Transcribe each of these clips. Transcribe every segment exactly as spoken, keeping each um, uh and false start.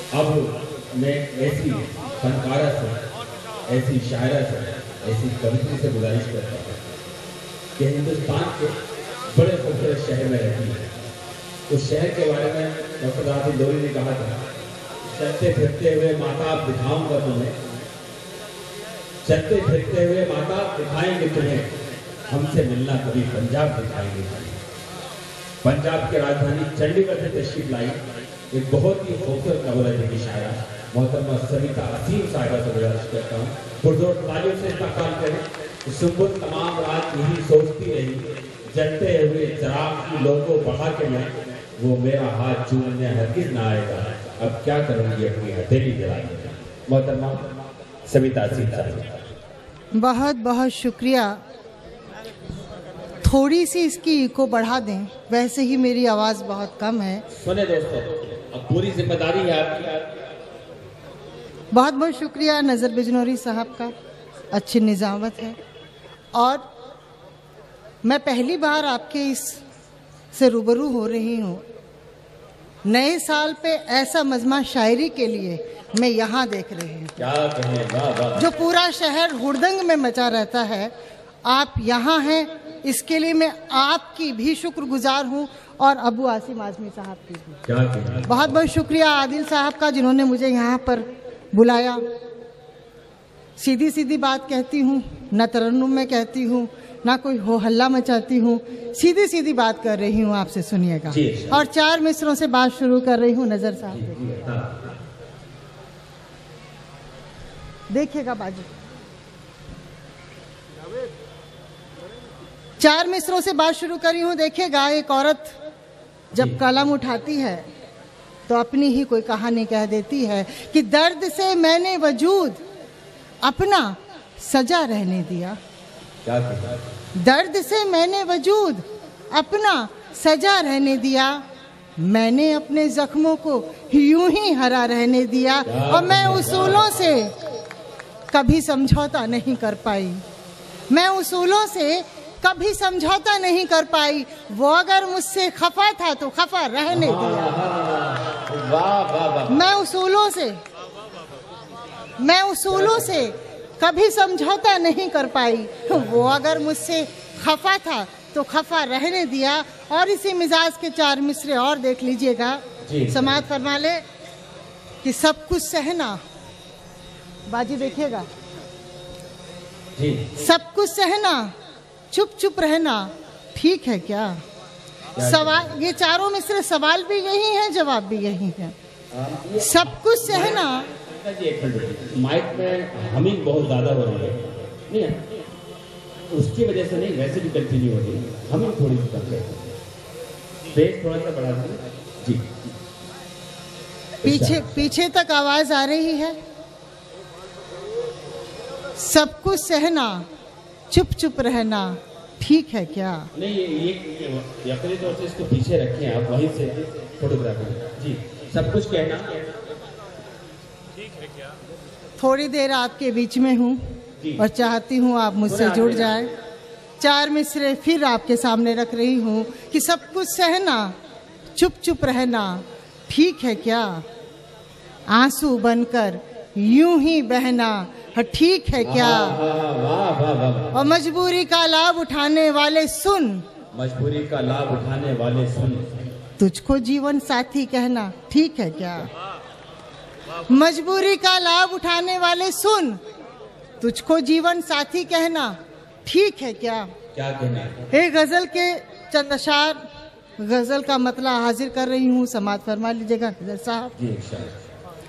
अब मैं ऐसी फनकारा से, ऐसी शायरा से, ऐसी कवित्री से गुजारिश करता हूँ कि हिंदुस्तान के बड़े खूबसूरत शहर में रहती है। उस शहर के बारे में डॉक्टर राहुल लोरी ने कहा था, चलते फिरते हुए माता दिखाऊंगा तुम्हें, चलते फिरते हुए माता दिखाएंगे तुम्हें, हमसे मिलना कभी पंजाब दिखाएंगे। पंजाब की राजधानी चंडीगढ़ से तशरीफ लाई एक बहुत ही खूबसूरत नवलखी की शायरा मोहतरमा सविता असीम साहिबा से गुजारिश करता हूँ, पुरजोर तालियों से इस्तकबाल करें। सुबह तमाम रात यही सोचती रही, जलते हुए चिराग की लोगों बढ़ा के मैं, वो मेरा हाथ चूमने हरगिज़ ना आएगा, अब क्या करूँगी अपनी हथेली जलाने। मोहतरमा सविता असीम साहिबा। बहुत बहुत शुक्रिया। थोड़ी सी इसकी इको बढ़ा दें, वैसे ही मेरी आवाज़ बहुत कम है। सुने दोस्तों, अब पूरी जिम्मेदारी है आपकी। बहुत बहुत शुक्रिया नज़र बिजनौरी साहब का, अच्छी निज़ामत है। और मैं पहली बार आपके इस से रूबरू हो रही हूँ। नए साल पे ऐसा मजमा शायरी के लिए मैं यहाँ देख रही हूँ। क्या कहें, वाह वाह। जो पूरा शहर हुड़दंग में मचा रहता है, आप यहाँ हैं, इसके लिए मैं आपकी भी शुक्रगुजार हूँ और अबू आसिम आजमी साहब की भी। क्या कहें। बहुत बहुत शुक्रिया आदिल साहब का, जिन्होंने मुझे यहाँ पर बुलाया। सीधी सीधी बात कहती हूँ, न तरन्नुम में कहती हूँ, ना कोई हो हल्ला मचाती हूँ, सीधी सीधी बात कर रही हूँ, आपसे सुनिएगा। और चार मिसरों से बात शुरू कर रही हूँ। नजर साहब देखिएगा बाजू, चार मिसरों से बात शुरू करी हूँ। देखिएगा, एक औरत जब कलम उठाती है तो अपनी ही कोई कहानी कह देती है कि दर्द से मैंने वजूद अपना सजा रहने दिया। क्या दर्द से मैंने वजूद अपना सजा रहने दिया, मैंने अपने जख्मों को यूं ही हरा रहने दिया, और मैं उसूलों से कभी समझौता नहीं कर पाई। मैं उसूलों से कभी समझौता नहीं कर पाई। वो अगर मुझसे खफा था तो खफा रहने दिया। वाह वाह वाह। मैं उसूलों से मैं उसूलों से कभी समझौता नहीं कर पाई। वो अगर मुझसे खफा था तो खफा रहने दिया। और इसी मिजाज के चार मिसरे और देख लीजिएगा। समात फरमा ले कि सब कुछ सहना, बाजी देखिएगा, सब कुछ सहना, चुप चुप रहना ठीक है क्या? सवाल, ये चारों मिसरे सवाल भी यही है, जवाब भी यही है। सब कुछ सहना। माइक में हमिंग बहुत ज्यादा हो रही है, नहीं है? उसकी वजह से नहीं, वैसे भी कंटिन्यू हो रही है, हमिंग थोड़ी सी कम है, बेस थोड़ा सा बढ़ा दीजिए जी। पीछे पीछे तक आवाज आ रही है। सब कुछ सहना, चुप चुप रहना ठीक है क्या? नहीं, ये ये यकीनी तौर से इसको पीछे रखें आप, वहीं से फोटोग्राफी जी। सब कुछ कहना ठीक है क्या? थोड़ी देर आपके बीच में हूँ और चाहती हूँ आप मुझसे जुड़ जाए। चार मिसरे फिर आपके सामने रख रही हूँ कि सब कुछ सहना, चुप चुप रहना ठीक है क्या? आंसू बनकर यूं ही बहना ठीक है क्या? और मजबूरी का लाभ उठाने वाले सुन, मजबूरी का लाभ उठाने वाले सुन, तुझको जीवन साथी कहना ठीक है क्या? मजबूरी का लाभ उठाने वाले सुन, तुझको जीवन साथी कहना ठीक है क्या? क्या कहना? एक गजल के चंद अशार, गजल का मतला हाजिर कर रही हूँ, समात फरमा लीजिएगा नजर साहब।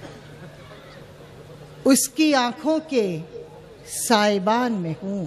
उसकी आंखों के साइबान में हूँ।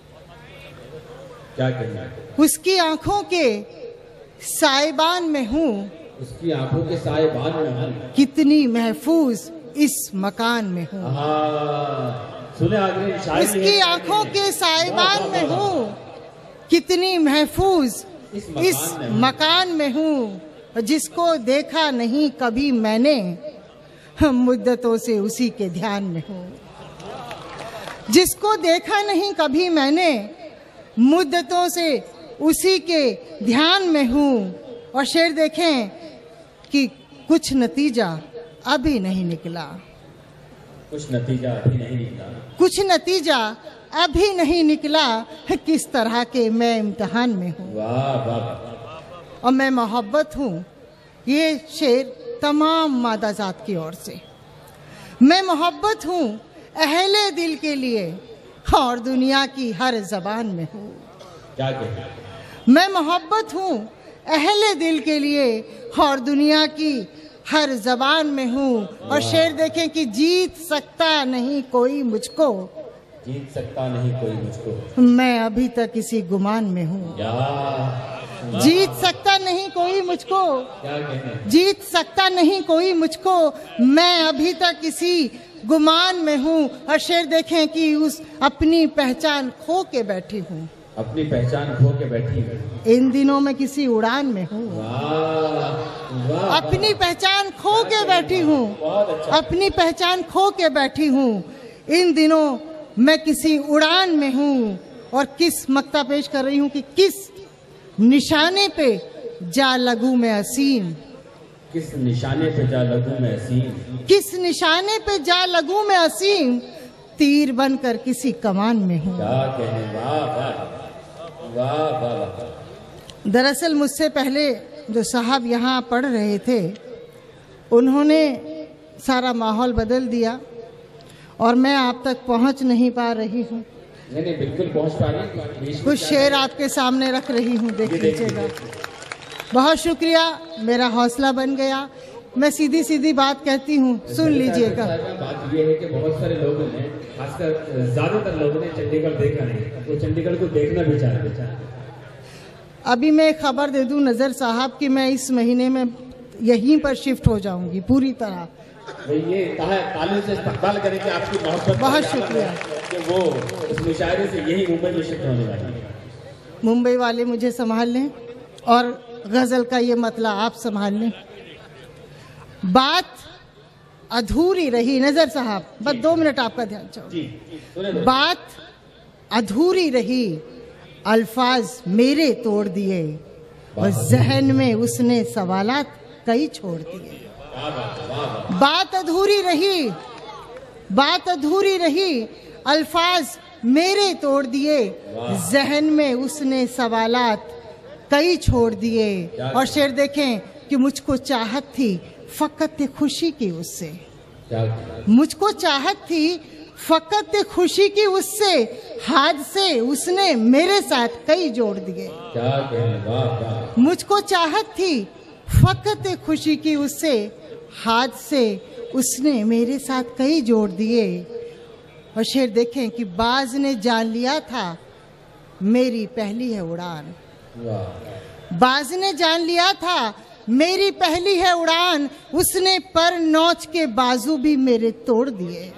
क्या कहना? उसकी आंखों के साइबान में हूँ। उसकी आंखों के साइबान में हूँ। कितनी महफूज इस मकान में हूँ। सुने आगे शायरी। उसकी आंखों के साइबान में हूँ, कितनी महफूज इस मकान, इस मकान में हूँ। जिसको देखा नहीं कभी मैंने, मुद्दतों से उसी के ध्यान में हूँ। जिसको देखा नहीं कभी मैंने, मुद्दतों से उसी के ध्यान में हूँ। और शेर देखें कि कुछ नतीजा अभी नहीं निकला, कुछ नतीजा अभी नहीं निकला, कुछ नतीजा अभी नहीं निकला, किस तरह के मैं इम्तिहान में हूँ। वाह वाह। और मैं मोहब्बत हूँ, ये शेर तमाम मादाजात की ओर से। मैं मोहब्बत हूँ अहले दिल के लिए और दुनिया की हर जबान में हूँ। क्या कहते हैं? मैं मोहब्बत हूँ अहले दिल के लिए और दुनिया की हर जबान में हूँ। और शेर देखें कि जीत सकता नहीं कोई मुझको, जीत सकता नहीं कोई मुझको, मैं अभी तक इसी गुमान में हूँ। जीत सकता नहीं कोई मुझको, क्या कहते? जीत सकता नहीं कोई मुझको, मैं अभी तक इसी गुमान में हूँ। और शेर देखें कि उस अपनी पहचान खो के बैठी हूँ, अपनी पहचान खो के बैठी है। इन दिनों में किसी उड़ान में हूँ। अपनी पहचान खो के बैठी हूँ, अपनी पहचान खो के बैठी हूँ, इन दिनों मैं किसी उड़ान में हूँ। और किस मक्ता पेश कर रही हूँ कि किस निशाने पे जा लगूं मैं असीम, किस निशाने पे जा लगूं मैं असीम, किस निशाने पे जा लगूं मैं असीम, तीर बनकर किसी कमान में हूँ। क्या कहने, वाह वाह वाह वाह। दरअसल मुझसे पहले जो साहब यहाँ पढ़ रहे थे, उन्होंने सारा माहौल बदल दिया और मैं आप तक पहुँच नहीं पा रही हूँ। नहीं नहीं बिल्कुल पहुँच पा रही। कुछ शेर आपके सामने रख रही हूँ, देख लीजिएगा। बहुत शुक्रिया, मेरा हौसला बन गया। मैं सीधी सीधी बात कहती हूँ, सुन लीजिएगा। बात ये है कि बहुत सारे लोगों ने, खासकर ज्यादातर लोगों ने चंडीगढ़ देखा नहीं, वो चंडीगढ़ को देखना भी चाह रहे थे। अभी मैं खबर दे दूं नजर साहब कि मैं इस महीने में यहीं पर शिफ्ट हो जाऊंगी पूरी तरह। ये ताली से इस्तकबाल करें कि आपकी मोहब्बत। बहुत शुक्रिया कि वो इस मुशायरे से यही मुंबई में शिफ्ट होने वाली है। मुंबई वाले मुझे संभाल लें और गजल का ये मतला आप संभाल लें। बात अधूरी रही नजर साहब, बस दो मिनट आपका ध्यान चाहिए। बात अधूरी रही, अल्फाज मेरे तोड़ दिए और जहन में उसने सवालात कई छोड़ दिए। बात अधूरी रही, बात अधूरी रही, अल्फाज मेरे तोड़ दिए, जहन में उसने सवालात कई छोड़ दिए। और शेर देखें कि मुझको चाहत थी फकत खुशी की उससे, मुझको चाहत थी फकत खुशी की उससे, हाथ से उसने मेरे साथ कई जोड़ दिए। मुझको चाहत थी फकत खुशी की उससे, हाथ से उसने मेरे साथ कई जोड़ दिए। और शेर देखें कि बाज ने जान लिया था मेरी पहली है उड़ान, बाज ने जान लिया था मेरी पहली है उड़ान, उसने पर नौच के बाजू भी मेरे तोड़ दिए।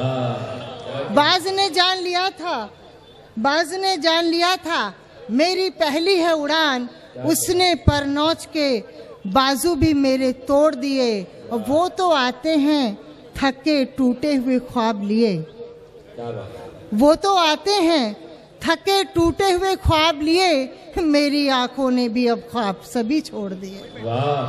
बाज ने जान लिया था, बाज ने जान लिया था मेरी पहली है उड़ान, उसने पर नौच के बाजू भी मेरे तोड़ दिए। और वो तो आते हैं थके टूटे हुए ख्वाब लिए, वो तो आते हैं थके टूटे हुए ख्वाब लिए, मेरी आंखों ने भी अब ख्वाब सभी छोड़ दिए।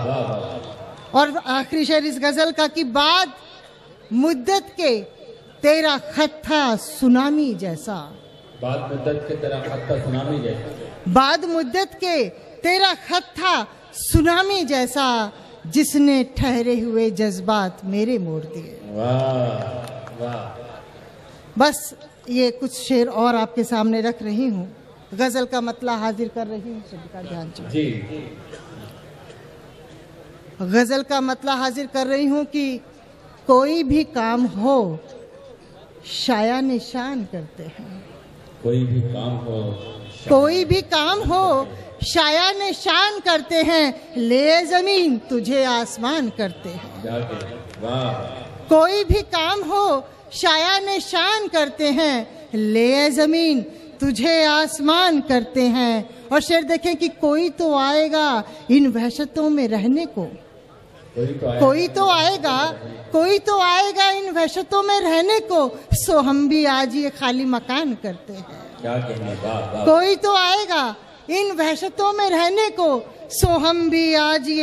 और आखिरी शेर इस गजल का कि बाद मुद्दत के तेरा खत था सुनामी जैसा, बाद मुद्दत के तेरा खत था सुनामी जैसा, बाद मुद्दत के तेरा खत था सुनामी जैसा, जिसने ठहरे हुए जज्बात मेरे मोड़ दिए। वाह वाह। बस ये कुछ शेर और आपके सामने रख रही हूँ, गजल का मतला हाजिर कर रही हूँ, सबका ध्यान चाहिए। गजल का मतला हाजिर कर रही हूँ कि कोई भी काम हो शाया निशान करते हैं, कोई भी काम हो, कोई भी काम हो शाया निशान करते हैं, ले जमीन तुझे आसमान करते हैं। वाह। कोई भी काम हो शाया निशान करते हैं, ले जमीन तुझे आसमान करते हैं। और शेर देखें कि कोई तो आएगा इन वहशतों में रहने को, कोई तो आएगा, कोई तो आएगा इन वहशतों में रहने को, सो हम भी आज ये खाली मकान करते हैं। क्या कहना, वाह। कोई तो आएगा इन वहशतों में रहने को, सो हम भी आज ये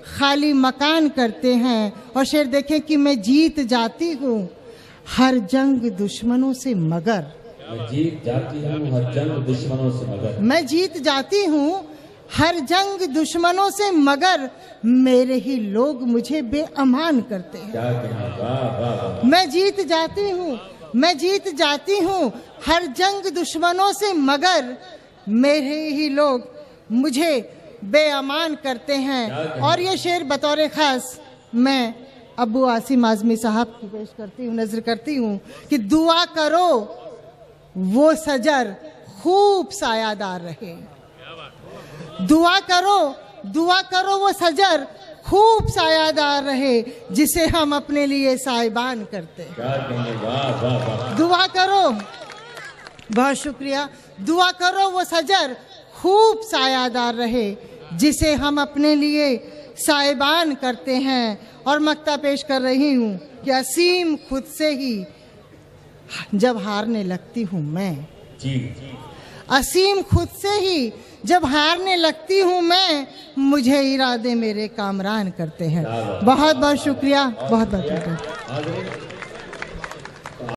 खाली मकान करते हैं। और शेर देखें कि मैं जीत जाती हूँ हर जंग दुश्मनों से मगर, मैं जीत जाती हूँ हर जंग दुश्मनों से मगर, मैं जीत जाती हूँ हर जंग दुश्मनों से मगर मेरे ही लोग मुझे बेअमान करते हैं। क्या कहना, वाह वाह वाह। मैं जीत जाती हूँ, मैं जीत जाती हूँ हर जंग दुश्मनों से मगर मेरे ही लोग मुझे बेअमान करते हैं। और ये शेर बतौर ख़ास मैं अबू आसिम आज़मी साहब की पेश करती हूँ, नजर करती हूँ कि दुआ करो वो सजर खूब सायादार रहे, दुआ करो दुआ करो वो सजर खूब सायादार रहे जिसे हम अपने लिए साहिबान करते हैं। वाह वाह वाह। दुआ करो, बहुत शुक्रिया, दुआ करो वो सजर खूब सायादार रहे जिसे हम अपने लिए साहिबान करते हैं। और मक्ता पेश कर रही हूँ कि असीम खुद से ही जब हारने लगती हूँ मैं, जी असीम खुद से ही जब हारने लगती हूँ मैं, मुझे इरादे मेरे कामरान करते हैं। बहुत बहुत शुक्रिया, बहुत बहुत शुक्रिया।